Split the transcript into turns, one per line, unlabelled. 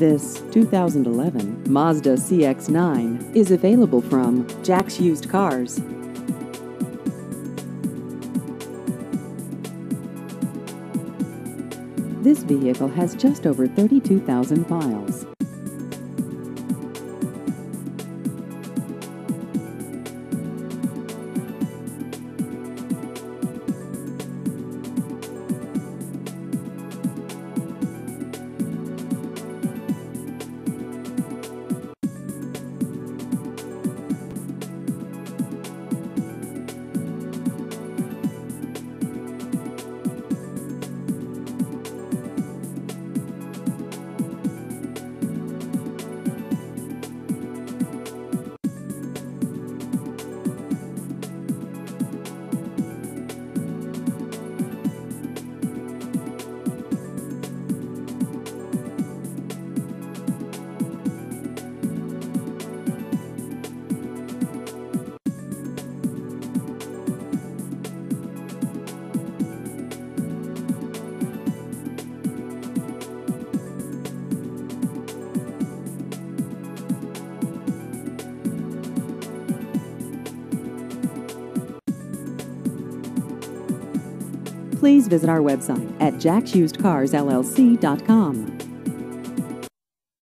This 2011 Mazda CX-9 is available from Jack's Used Cars. This vehicle has just over 32,000 miles. Please visit our website at jacksusedcarsllc.com.